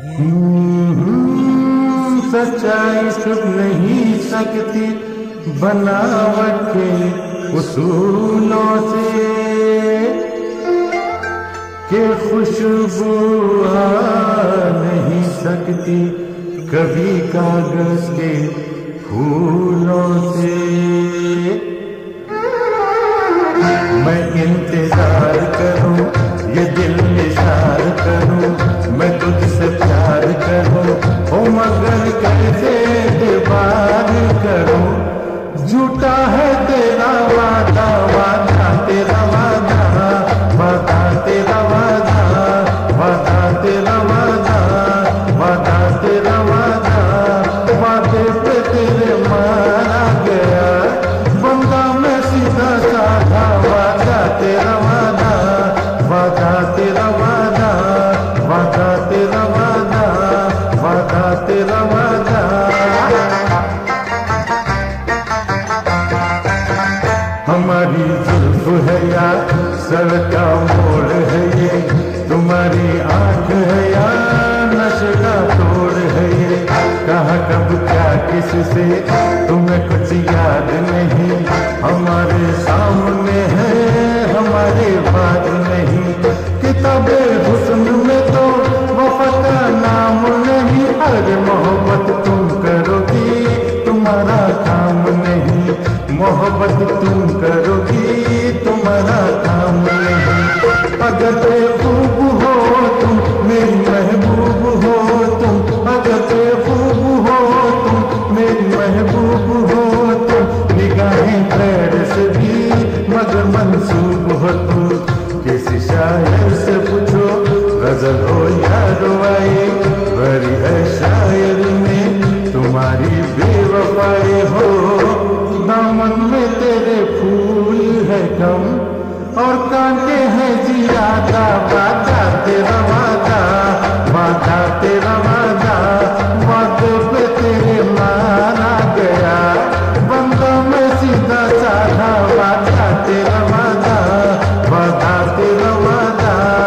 सच्चाई छुप नहीं सकती बनावट के उसूलों से, के खुशबू आ नहीं सकती कभी कागज के फूलों से। मैं इंतजार करूं, ये दिल निशार करूं, मैं तुझसे प्यार करूं, ओ मगर कैसे दीवार करूं। झूठा है तेरा वादा, वादा तेरा वादा, वादा तेरा वादा, वादा तेरा वादा, वादा तेरा वादा, वादे पे तेरे मारा गया बंदा मैं सीधा साधा। वादा तेरा वादा, वादा तेरा वादा, वादा तेरा वादा, वादा तेरा वादा। हमारी जुल्फ है या सर का मोड़ है ये, तुम्हारी आंख है या नशे का तोड़ है ये। कहा कब क्या किससे तुम्हें कुछ याद नहीं, हमारे सामने है हमारे बाद नहीं। किताबे हुस्न में तो वफा का नाम नहीं, अरे मोहब्बत तुम करोगी तुम्हारा काम नहीं, मोहब्बत तुम करोगी तुम्हारा काम नहीं। अगर बेखूब हो तुम मेरी महबूब हो तुम, अगर बेखूब हो तुम मेरी महबूब हो तुम, निगाहें खैर से भी मगर मंसूब हो तुम। किसी शायर से पूछो गजल हो या रुबाई, भरी है शायर में तुम्हारी बेवफाई हो। दामन में तेरे फूल है कम और कांटे हैं जियादा। वादा तेरा वादा, वादा तेरा वादा, वादे पे तेरे मारा गया बंदा मैं सीधा साधा। वादा तेरा वादा, वादा तेरा वादा।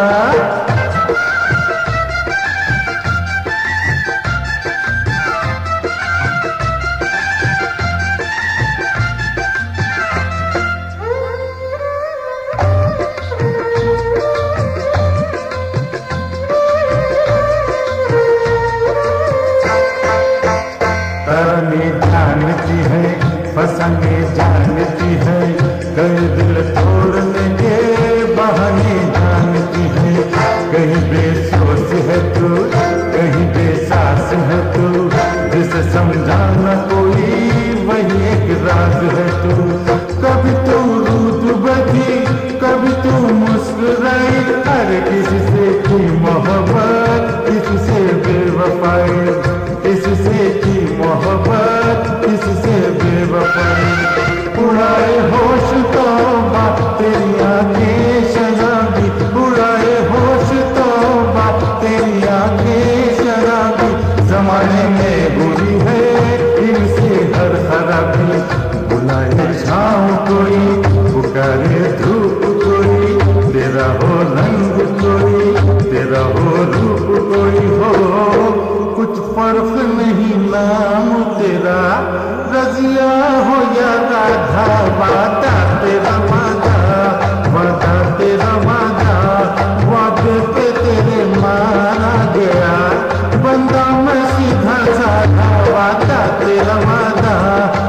ताने जानती है फसाने जानती है, कई दिल तोड़ने के बहाने जानती है। कहीं बेसोस है तू, कहीं बेसास है तू, जिसे समझाना कोई वही एक राज है तू। कभी तू रूठ बैठी, कभी तू मुस्कुराई, हर किसी से की मोहब्बत, किसी से बेवफाई, किससे की मोहब्बत, किससे बेवफाई। उड़ाए होश तौबा तेरी आंखें शराबी, उड़ाए होश तौबा तेरी आंखें शराबी। जमाने में बुरी है इनसे हर खराबी, बुलाए छाँव कोई पुकारे धूप कोई, तेरा हो रंग कोई तेरा हो रूप कोई हो, कुछ फर्क नहीं नाम तेरा रजिया हो या राधा। वादा तेरा वादा, वादा तेरा वादा, वादे पे तेरे मारा गया बंदा मैं सीधा साधा। वादा तेरा वादा,